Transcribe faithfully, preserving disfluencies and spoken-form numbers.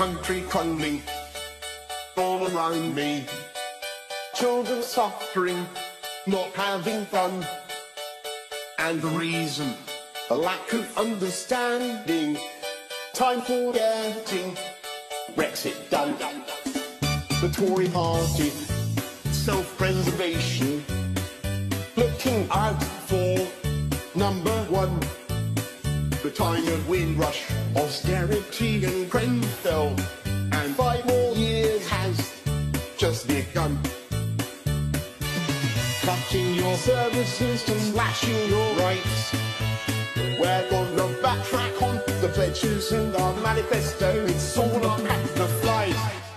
country crumbling all around me. Children suffering, not having fun. And the reason, a lack of understanding. Time for getting Brexit done. The Tory party, self-preservation, looking out for number one. The time of Windrush, austerity and Grenfell, and five more years has just begun. Cutting your services and slashing your rights. We're gonna backtrack on the pledges and our manifesto. It's all a pack of flies.